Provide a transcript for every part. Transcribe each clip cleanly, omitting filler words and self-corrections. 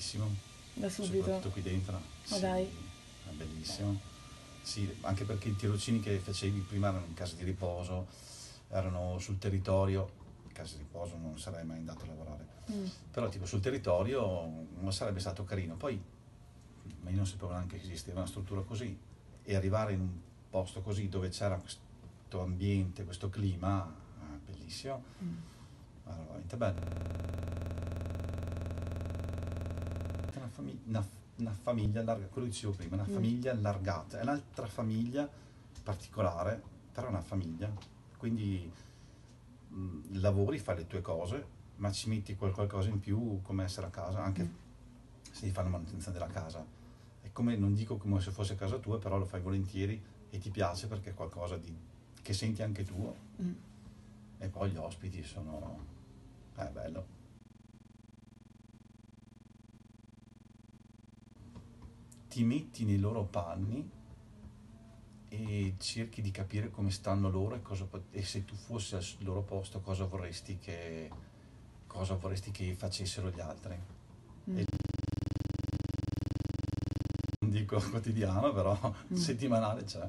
bellissimo, Da subito. soprattutto qui dentro. Ma Sì, dai. è bellissimo. Sì, anche perché i tirocini che facevi prima erano in casa di riposo, erano sul territorio, in casa di riposo non sarei mai andato a lavorare, Mm. però tipo sul territorio non sarebbe stato carino. Poi, ma io non sapevo neanche che esisteva una struttura così, e arrivare in un posto così dove c'era questo ambiente, questo clima, bellissimo, Mm. era veramente bello. Una famiglia allargata, quello che dicevo prima, una Mm. famiglia allargata, è un'altra famiglia particolare, però è una famiglia, quindi lavori, fai le tue cose, ma ci metti qualcosa in più come essere a casa, anche Mm. se devi fare la manutenzione della casa. È come, non dico come se fosse casa tua, però lo fai volentieri e ti piace perché è qualcosa che senti anche tuo. Mm. E poi gli ospiti sono... è bello. Ti metti nei loro panni e cerchi di capire come stanno loro e se tu fossi al loro posto cosa vorresti che facessero gli altri. Mm. E non dico quotidiano, però Mm. settimanale c'è.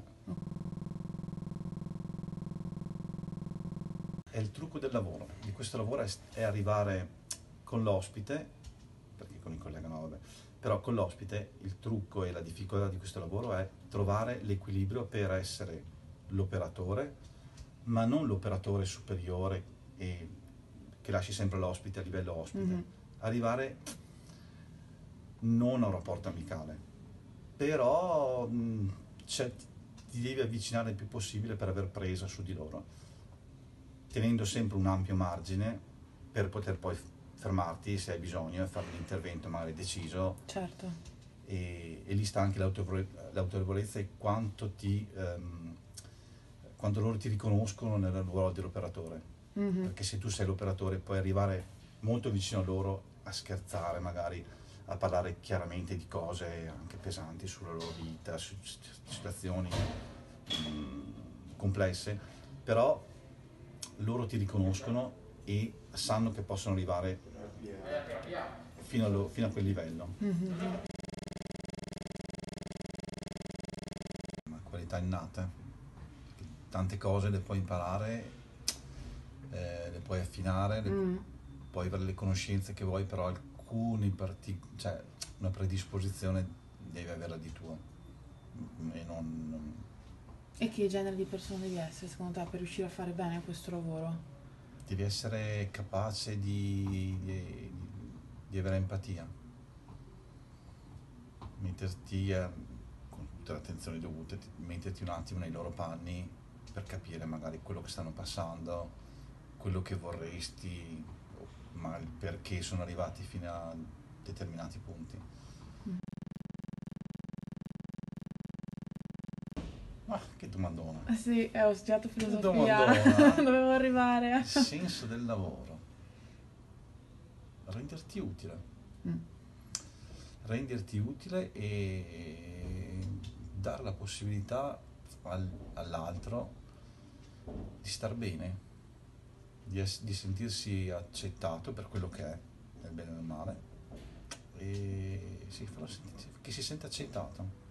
È il trucco del lavoro, di questo lavoro è arrivare con l'ospite, perché con il collega no, vabbè, però con l'ospite il trucco e la difficoltà di questo lavoro è trovare l'equilibrio per essere l'operatore, ma non l'operatore superiore e che lasci sempre l'ospite a livello ospite. Mhm. Arrivare non a un rapporto amicale, però ti devi avvicinare il più possibile per aver presa su di loro, tenendo sempre un ampio margine per poter poi fermarti se hai bisogno e fare un intervento magari deciso, Certo. e lì sta anche l'autorevolezza e quanto loro ti riconoscono nel ruolo dell'operatore. Mhm. Perché se tu sei l'operatore puoi arrivare molto vicino a loro a scherzare, magari a parlare chiaramente di cose anche pesanti sulla loro vita, su situazioni complesse, però loro ti riconoscono e sanno che possono arrivare fino a quel livello. Mhm. Una qualità innata, tante cose le puoi imparare, le puoi affinare, Mm. puoi avere le conoscenze che vuoi, però cioè una predisposizione devi averla di tuo. E E che genere di persona devi essere, secondo te, per riuscire a fare bene questo lavoro? devi essere capace di avere empatia, metterti con tutte le attenzioni dovute, metterti un attimo nei loro panni per capire magari quello che stanno passando, quello che vorresti, ma il perché sono arrivati fino a determinati punti. Mm. Ma che domandona! Sì, ho studiato Che filosofia, domandona! dovevo arrivare. Il senso del lavoro, renderti utile, Mm. renderti utile e dare la possibilità all'altro di star bene, di sentirsi accettato per quello che è, nel bene e nel male, e sì, che si sente accettato.